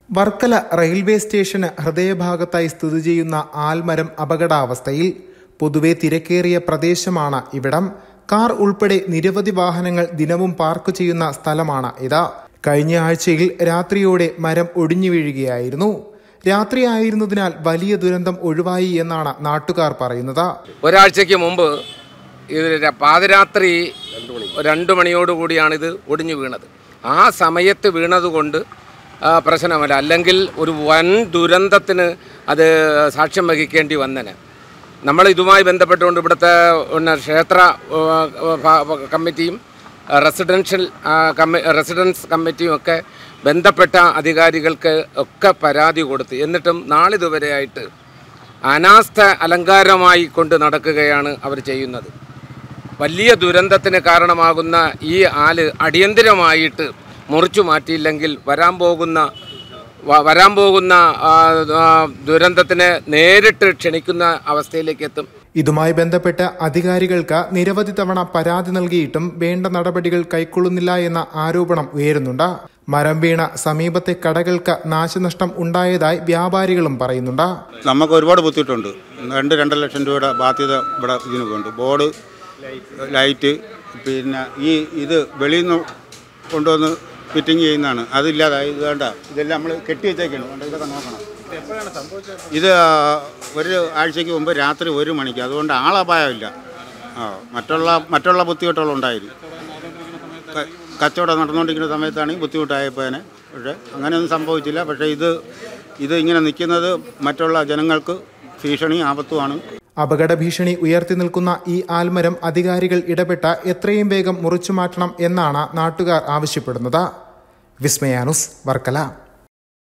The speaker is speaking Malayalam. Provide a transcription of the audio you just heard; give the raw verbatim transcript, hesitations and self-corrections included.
വർക്കല റെയിൽവേ സ്റ്റേഷന് ഹൃദയഭാഗത്തായി സ്ഥിതി ചെയ്യുന്ന ആൽമരം അപകടാവസ്ഥയിൽ. പൊതുവെ തിരക്കേറിയ പ്രദേശമാണ് ഇവിടം. കാർ ഉൾപ്പെടെ നിരവധി വാഹനങ്ങൾ ദിനവും പാർക്ക് ചെയ്യുന്ന സ്ഥലമാണ് ഇത്. കഴിഞ്ഞ ആഴ്ചയിൽ രാത്രിയോടെ മരം ഒടിഞ്ഞു വീഴുകയായിരുന്നു. രാത്രിയായിരുന്നതിനാൽ വലിയ ദുരന്തം ഒഴിവായി എന്നാണ് നാട്ടുകാർ പറയുന്നത്. ഒരാഴ്ചയ്ക്ക് മുമ്പ് ഇത് പാതിരാത്രി രണ്ടു മണിയോടുകൂടിയാണ് ഇത് ഒടിഞ്ഞു വീണത്. ആ സമയത്ത് വീണതുകൊണ്ട് പ്രശ്നമല്ല, അല്ലെങ്കിൽ ഒരു വൻ ദുരന്തത്തിന് അത് സാക്ഷ്യം വഹിക്കേണ്ടി വന്നേനെ. നമ്മൾ ഇതുമായി ബന്ധപ്പെട്ടുകൊണ്ട് ഇവിടുത്തെ പിന്നെ ക്ഷേത്ര കമ്മിറ്റിയും റെസിഡൻഷ്യൽ കമ്മി റെസിഡൻസ് കമ്മിറ്റിയും ഒക്കെ ബന്ധപ്പെട്ട അധികാരികൾക്ക് ഒക്കെ പരാതി കൊടുത്ത്, എന്നിട്ടും നാളിതുവരെയായിട്ട് അനാസ്ഥ അലങ്കാരമായി കൊണ്ട് നടക്കുകയാണ് അവർ ചെയ്യുന്നത്. വലിയ ദുരന്തത്തിന് കാരണമാകുന്ന ഈ ആല് അടിയന്തിരമായിട്ട് മുറിച്ചു മാറ്റിയില്ലെങ്കിൽ വരാൻ പോകുന്ന വരാൻ പോകുന്ന ദുരന്തത്തിന് നേരിട്ട് ക്ഷണിക്കുന്ന അവസ്ഥയിലേക്ക് എത്തും. ഇതുമായി ബന്ധപ്പെട്ട അധികാരികൾക്ക് നിരവധി തവണ പരാതി നൽകിയിട്ടും വേണ്ട നടപടികൾ കൈക്കൊള്ളുന്നില്ല എന്ന ആരോപണം ഉയരുന്നുണ്ട്. മരം വീണ സമീപത്തെ കടകൾക്ക് നാശനഷ്ടം ഉണ്ടായതായി വ്യാപാരികളും പറയുന്നുണ്ട്. നമുക്ക് ഒരുപാട് ബുദ്ധിമുട്ടുണ്ട്. രണ്ട് രണ്ടര ലക്ഷം രൂപയുടെ ബാധ്യത ഇവിടെ ഇതിന് വേണ്ട. ബോർഡ്, ലൈറ്റ്, പിന്നെ ഈ ഇത് വെളിയിൽ നിന്ന് കൊണ്ടുവന്ന് ഫിറ്റിംഗ് ചെയ്യുന്നതാണ്. അതില്ലാതായി ഇത് വേണ്ട, ഇതെല്ലാം നമ്മൾ കെട്ടി വെച്ചേക്കണം. ഇതൊക്കെ നോക്കണം. ഇത് ഒരു ആഴ്ചയ്ക്ക് മുമ്പ് രാത്രി ഒരു മണിക്ക്, അതുകൊണ്ട് ആളപായമില്ല. ആ മറ്റുള്ള മറ്റുള്ള ബുദ്ധിമുട്ടുകളുണ്ടായിരുന്നു. കച്ചവടം നടന്നുകൊണ്ടിരിക്കുന്ന സമയത്താണെങ്കിൽ ബുദ്ധിമുട്ടായപ്പോഴേ. പക്ഷേ അങ്ങനെയൊന്നും സംഭവിച്ചില്ല. പക്ഷേ ഇത് ഇത് ഇങ്ങനെ നിൽക്കുന്നത് മറ്റുള്ള ജനങ്ങൾക്ക് ഭീഷണി ആപത്തുമാണ്. അപകട ഭീഷണി ഉയർത്തി നിൽക്കുന്ന ഈ ആൽമരം അധികാരികൾ ഇടപെട്ട എത്രയും വേഗം മുറിച്ചു മാറ്റണം എന്നാണ് നാട്ടുകാർ ആവശ്യപ്പെടുന്നത്. വിസ്മയ ന്യൂസ്, വർക്കല.